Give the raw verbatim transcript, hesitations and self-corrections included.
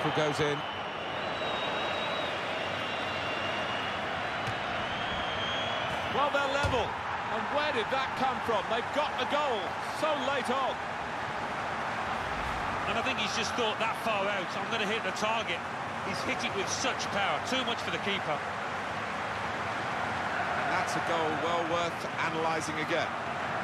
tackle goes in. Well, they're level. And where did that come from? They've got the goal so late on. And I think he's just thought that far out, I'm going to hit the target. He's hit it with such power, too much for the keeper. And that's a goal well worth analysing again.